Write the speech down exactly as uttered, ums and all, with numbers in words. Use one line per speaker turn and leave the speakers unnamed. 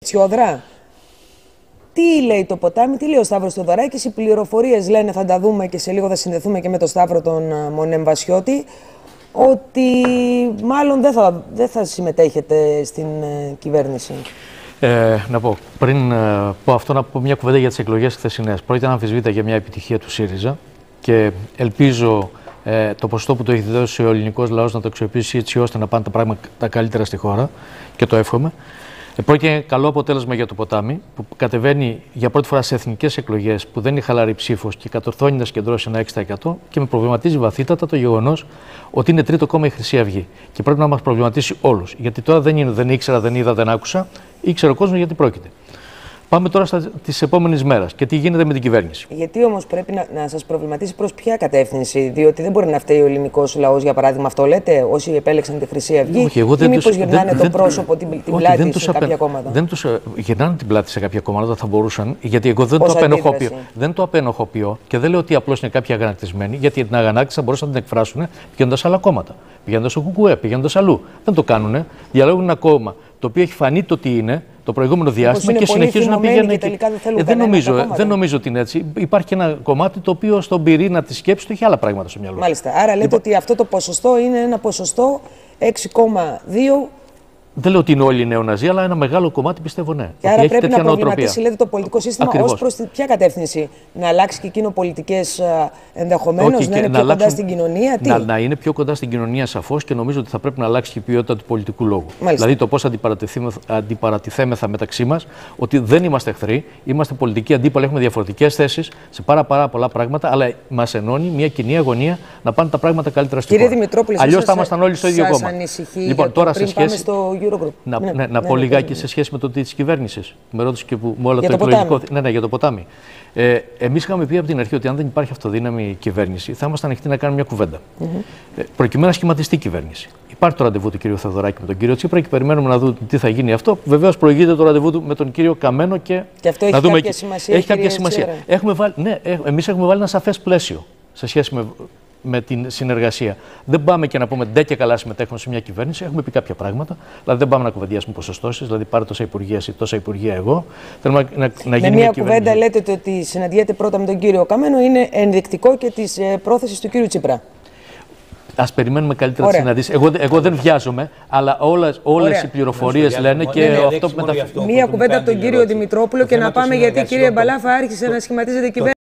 Τσιόδρα. Τι λέει το ποτάμι, τι λέει ο Σταύρος Θεοδωράκης, οι πληροφορίες λένε, θα τα δούμε και σε λίγο θα συνδεθούμε και με τον Σταύρο τον Μονέμ Βασιώτη, ότι μάλλον δεν θα, δεν θα συμμετέχετε στην ε, κυβέρνηση.
Ε, να πω, πριν ε, πω αυτό, να πω μια κουβέντα για τις εκλογές χθεσινές. Πρόκειται αμφισβήτητα για μια επιτυχία του ΣΥΡΙΖΑ και ελπίζω ε, το ποσοστό που το έχει δώσει ο ελληνικός λαός να το αξιοποιήσει έτσι ώστε να πάνε τα πράγματα καλύτερα στη χώρα και το εύχομαι. Πρόκειται για καλό αποτέλεσμα για το ποτάμι, που κατεβαίνει για πρώτη φορά σε εθνικές εκλογές που δεν είναι χαλαρή ψήφος και κατορθώνει να συγκεντρώσει ένα έξι τοις εκατό και με προβληματίζει βαθύτατα το γεγονός ότι είναι τρίτο κόμμα η Χρυσή Αυγή. Και πρέπει να μας προβληματίσει όλους. Γιατί τώρα δεν είναι, δεν ήξερα, δεν είδα, δεν άκουσα, ήξερε ο κόσμος γιατί πρόκειται. Πάμε τώρα στις επόμενες μέρες και τι γίνεται με την κυβέρνηση.
Γιατί όμως πρέπει να, να σας προβληματίσει προς ποια κατεύθυνση, διότι δεν μπορεί να φταίει ο ελληνικός λαός, για παράδειγμα, αυτό λέτε, όσοι επέλεξαν τη Χρυσή Αυγή,
όχι, εγώ δεν
ή μήπως
τους,
γυρνάνε
δεν,
το
δεν,
πρόσωπο, την, την
όχι,
πλάτη
δεν
σε
τους
κάποια
απε,
κόμματα.
Δεν τους γυρνάνε την πλάτη σε κάποια κόμματα, θα μπορούσαν, γιατί εγώ δεν
Ως
το, απενοχοποιώ, δεν το απενοχοποιώ και δεν λέω ότι απλώς είναι κάποιοι αγανακτισμένοι, γιατί την αγανάκτηση θα μπορούσαν να την εκφράσουν πηγαίνοντας σε άλλα κόμματα, πηγαίνοντας στο Κουκουέ, πηγαίνοντας αλλού. Δεν το κάνουν, διαλέγουν ένα κόμμα το οποίο έχει φανεί το τι είναι το προηγούμενο διάστημα και συνεχίζουν να πηγαίνουν εκεί. Δεν, ε, δεν, νομίζω, δεν νομίζω ότι είναι έτσι. Υπάρχει και ένα κομμάτι το οποίο στον πυρήνα τη σκέψη του έχει άλλα πράγματα στο μυαλό.
Μάλιστα. Άρα λέτε λοιπόν, ότι αυτό το ποσοστό είναι ένα ποσοστό έξι κόμμα δύο.
Δεν λέω ότι είναι όλοι νεοναζί, αλλά ένα μεγάλο κομμάτι πιστεύω ναι.
Και άρα πρέπει να προβληματίσει, λέτε, το πολιτικό σύστημα ως προς ποια κατεύθυνση. Να αλλάξει και εκείνο πολιτικές ενδεχομένως, να είναι πιο κοντά στην κοινωνία. Τι?
Να, να είναι πιο κοντά στην κοινωνία σαφώς και νομίζω ότι θα πρέπει να αλλάξει και η ποιότητα του πολιτικού λόγου.
Μάλιστα.
Δηλαδή το πώς αντιπαρατηθέμεθα μεταξύ μας, ότι δεν είμαστε εχθροί, είμαστε πολιτικοί αντίπαλοι, έχουμε διαφορετικές θέσεις σε πάρα, πάρα πολλά πράγματα, αλλά μας ενώνει μια κοινή αγωνία να πάνε τα πράγματα καλύτερα στη χώρα. Αλλιώς θα ήμασταν όλοι στο ίδιο κόμμα.
Λοιπόν, τώρα σε σχέση.
Να,
ναι,
ναι, να
ναι,
πω
ναι,
λιγάκι
ναι.
σε σχέση με το τι της κυβέρνησης. Με ρώτησε και που, με όλο
για
το,
το
εκλογικό. Ναι, ναι, για το ποτάμι. Ε, εμείς είχαμε πει από την αρχή ότι αν δεν υπάρχει αυτοδύναμη κυβέρνηση, θα ήμασταν ανοιχτοί να κάνουμε μια κουβέντα. Mm -hmm. ε, προκειμένου να σχηματιστεί η κυβέρνηση. Υπάρχει το ραντεβού του κ. Θεοδωράκη με τον κύριο Τσίπρα και περιμένουμε να δούμε τι θα γίνει αυτό. Βεβαίως προηγείται το ραντεβού του με τον κύριο Καμένο και,
και αυτό
να
έχει
δούμε.
Κάποια σημασία,
έχει κάποια σημασία. Έχουμε βάλει, ναι, εμείς έχουμε βάλει ένα σαφές πλαίσιο σε σχέση με. με την συνεργασία. Δεν πάμε και να πούμε ντε και καλά συμμετέχουμε σε μια κυβέρνηση. Έχουμε πει κάποια πράγματα. Δηλαδή δεν πάμε να κουβεντιάσουμε ποσοστώσεις. Δηλαδή πάρε τόσα υπουργεία εσύ, τόσα υπουργεία εγώ. Θέλουμε να, να, να γίνει
με
μια,
μια
κυβέρνηση.
Κουβέντα λέτε ότι συναντιέται πρώτα με τον κύριο Καμένο είναι ενδεικτικό και της ε, πρόθεσης του κύριου Τσίπρα.
Ας περιμένουμε καλύτερα τη συναντήση. Εγώ, εγώ δεν βιάζομαι, αλλά όλες, όλες οι πληροφορίες λένε και ναι, αυτό που μεταφέρει.
Μία κουβέντα από τον κύριο Δημητρόπουλο και να πάμε γιατί κύριε Μπαλάφα άρχισε να σχηματίζεται η κυβέρνηση.